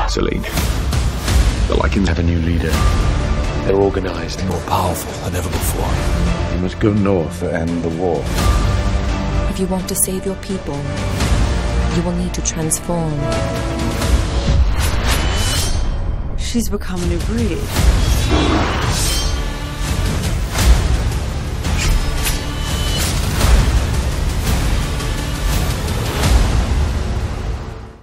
Selene, the Lycans have a new leader. They're organized. More powerful than ever before. You must go north to end the war. If you want to save your people, you will need to transform. She's become a new breed.